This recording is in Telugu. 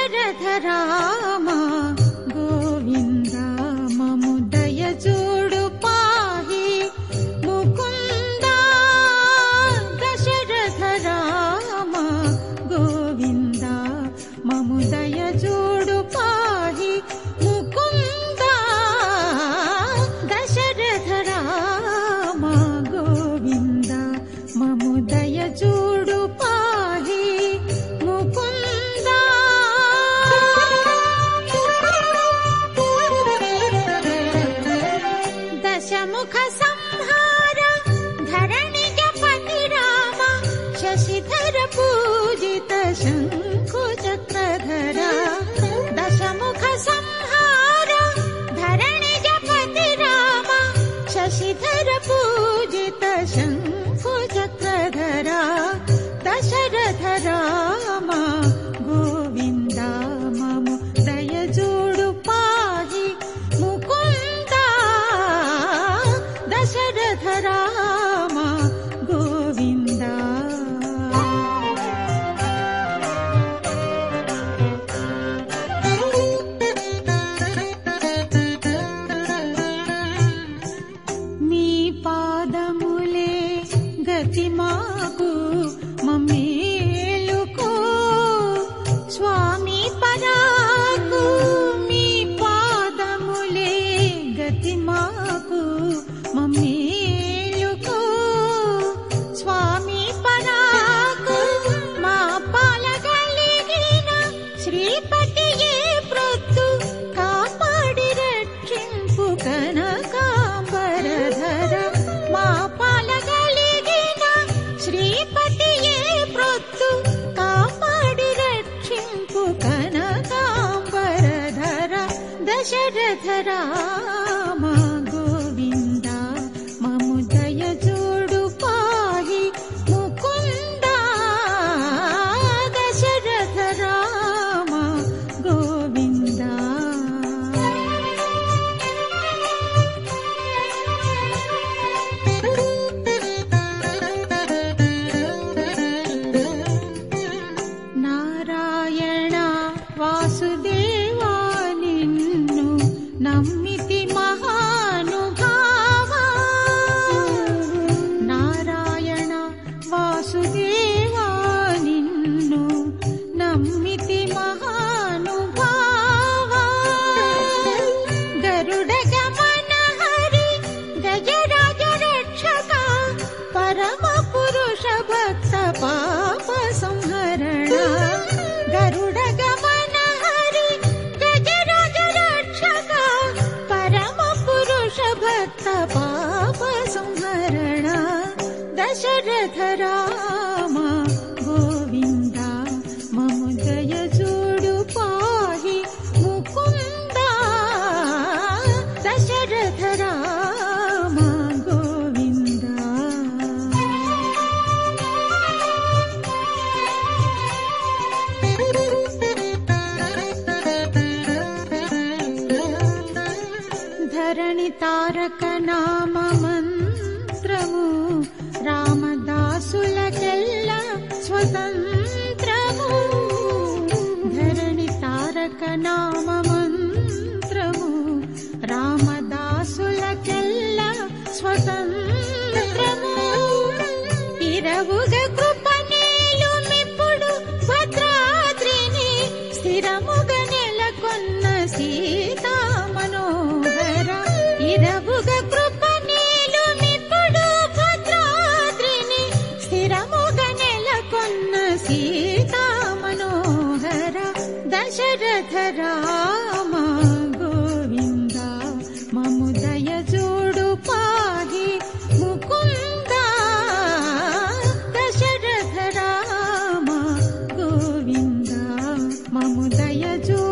దశరథ రామ గోవింద మము దయ చూడు పాహి ముకుంద దశరథ రామ గోవింద మము దయ చూడు పాహి ముకుంద దశరథ రామ గోవింద మము దయ చూడు పాహి ముకుంద దశముఖ సంహార ధరణిజ పతి రామ శశిధర పూజిత శంఖు చక్రధర దశముఖ సంహార ధరణిజ పతి రామ శశిధర పూజిత శంఖు చక్రధర దశరథ రామ గోవింద మము దయ చూడు పాహి ముకుంద దశరథ రామ గోవింద నీ పాదములే గతి మాకు మమ్మేలుకో స్వామి పరాకు మీ పాదములే గతి మాకు మమ్మేలుకో స్వామి పరాకు మా పాలగలిగిన శ్రీపతియే ప్రొత్తు కాపాడి రక్షింపు కనకాంబరధర మా పాలగలిగిన శ్రీపతియే ప్రొత్తు కాపాడి రక్షింపు కనకాంబరధర దశరథ రామ గోవింద మము దయ చూడు పాహి ముకుంద దశరథ రామ గోవింద నారాయణ వాసుదేవా నిన్ను నమ్మితి మహానుభావ నారాయణ వాసుదేవా నిన్ను నమ్మితి మహానుభావ గరుడ గమన హరి గజరాజ రక్షక పరమ పురుష భక్త పాప సంహరణ గరుడ గమన హరి గజరాజ రక్షక పరమ పురుష భక్త పాప సంహరణ దశరథ రామ గోవింద మము దయ చూడు పాహి ముకుంద దశరథ రామ గోవింద ధరణి తారక నామ మంత్రము రామదాసులకెల్ల స్వతంత్రము ధరణి తారక నామ మంత్రము రామదాసులకెల్ల స్వతంత్రము ఇరవుగ కృపనేలు మిప్పుడు భద్రాద్రిని స్థిరముగ నెలకొన్న సీతా మనోహర ఇరవుగ కృపనేలు మిప్పుడు భద్రాద్రిని స్థిరముగ నెలకొన్న సీతా మనోహర దశరథ రామ గోవింద మము దయ చూడు పాహి ముకుంద దశరథ రామ గోవింద మము దయ చూడు